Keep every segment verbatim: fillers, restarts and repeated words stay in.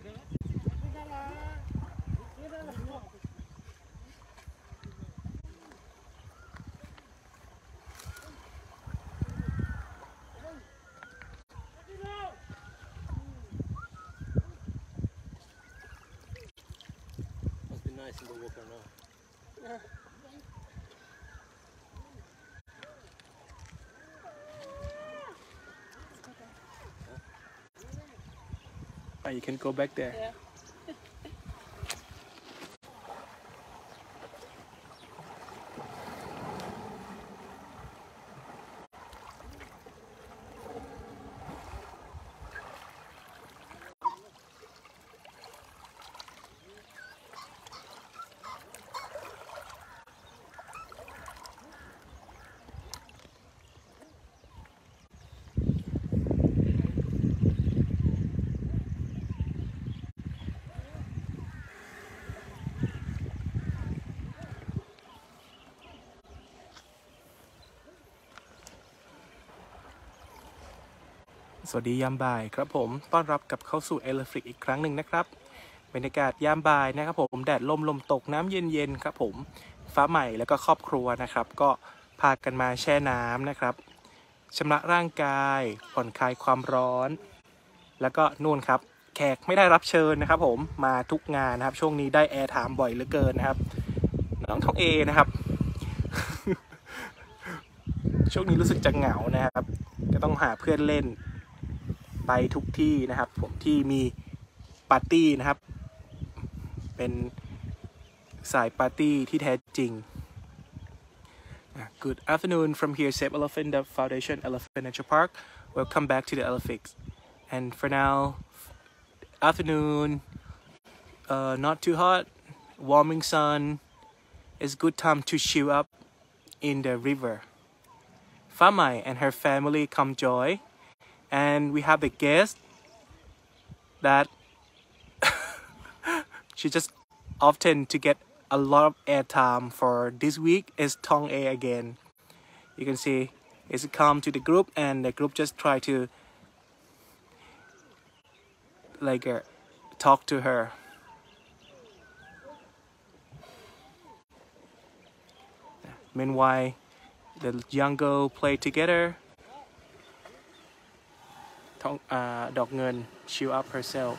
Must be nice in the water now. Yeah. Oh, you can go back there. Yeah. สวัสดียามบ่ายครับผมต้อนรับกับเข้าสู่เอลฟริกอีกครั้งหนึ่งนะครับบรรยากาศยามบ่ายนะครับผมแดดลมลมตกน้ำเย็นๆครับผมฟ้าใหม่แล้วก็ครอบครัวนะครับก็พากันมาแช่น้ำนะครับชำระร่างกายผ่อนคลายความร้อนแล้วก็นู่นครับแขกไม่ได้รับเชิญนะครับผมมาทุกงานนะครับช่วงนี้ได้แอร์ถามบ่อยเหลือเกินนะครับน้องทองเอนะครับ ช่วงนี้รู้สึกจะเหงานะครับก็ต้องหาเพื่อนเล่นไปทุกที่นะครับผมที่มีปาร์ตี้นะครับเป็นสายปาร์ตี้ที่แท้จริง Good afternoon from here Save Elephant the Foundation Elephant Nature Park. Welcome back to the Elephix. And for now, afternoon, uh, not too hot, warming sun. It's good time to chill up in the river. Famai and her family come joy. And we have a guest that she just often to get a lot of airtime for this week is Tong A again. You can see it's come to the group and the group just try to like uh, talk to her. Meanwhile, the young girl play together. Uh, Dog Ngun chew up herself.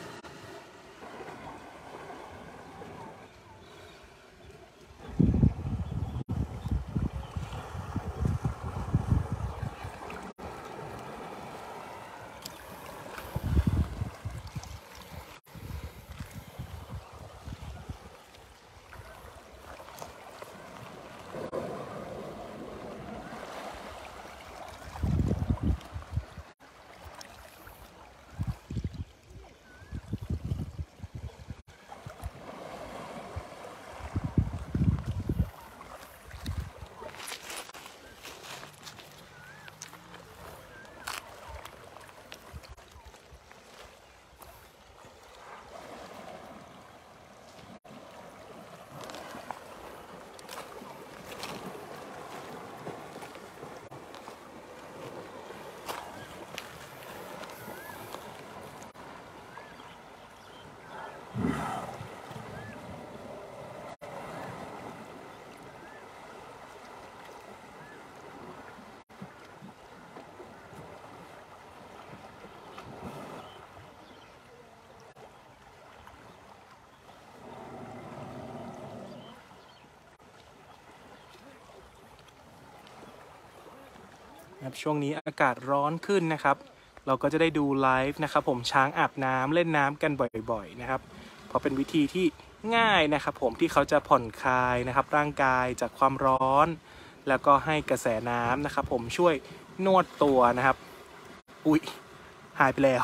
ช่วงนี้อากาศร้อนขึ้นนะครับเราก็จะได้ดูไลฟ์นะครับผมช้างอาบน้ำเล่นน้ำกันบ่อยๆนะครับเพราะเป็นวิธีที่ง่ายนะครับผมที่เขาจะผ่อนคลายนะครับร่างกายจากความร้อนแล้วก็ให้กระแสน้ำนะครับผมช่วยนวดตัวนะครับอุ๊ยหายไปแล้ว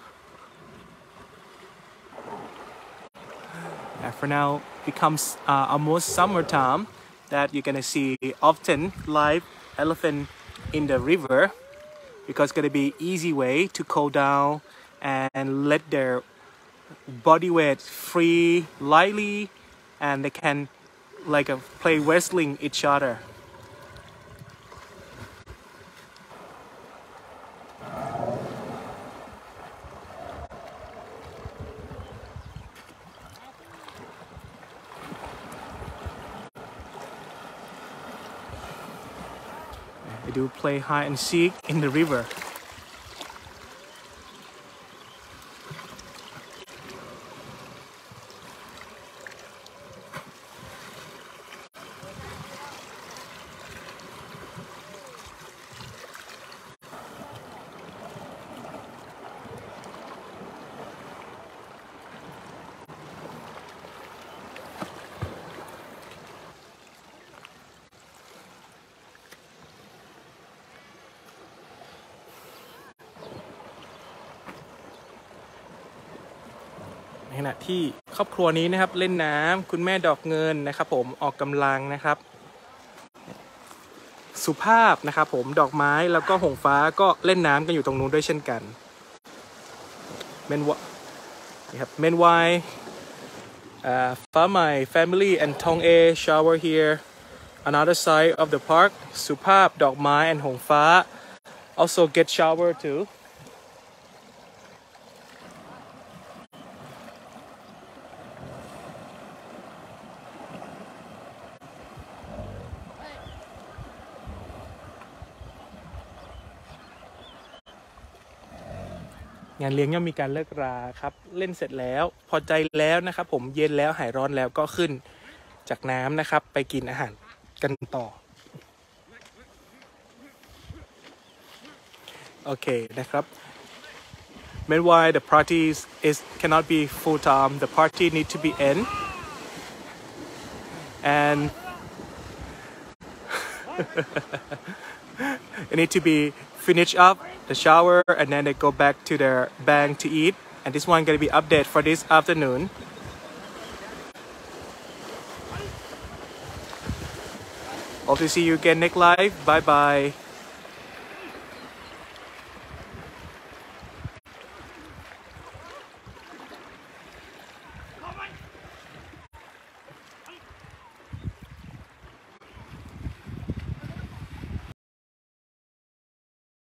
And for now becomes uh, almost summertime that you're gonna see often live elephant in the river because it's going to be easy way to cool down and let their body weight free lightly and they can like a, play wrestling each other. They do play hide and seek in the river.ในขณะที่ครอบครัวนี้นะครับเล่นน้ำคุณแม่ดอกเงินนะครับผมออกกำลังนะครับสุภาพนะครับผมดอกไม้แล้วก็หงฟ้าก็เล่นน้ำกันอยู่ตรงนู้นด้วยเช่นกันเมนวะนะครับเมนไวฟ้าใหม่ family and Tong A shower here another side of the park สุภาพดอกไม้ and หงฟ้า also get shower tooงานเลี้ยงย่อมมีการเลิกราครับเล่นเสร็จแล้วพอใจแล้วนะครับผมเย็นแล้วหายร้อนแล้วก็ขึ้นจากน้ำนะครับไปกินอาหารกันต่อโอเคนะครับ Meanwhile the party is cannot be full time the party need to be end and it need to be finish up the shower and then they go back to their bank to eat and this one gonna be update for this afternoon hope to see you again next live bye bye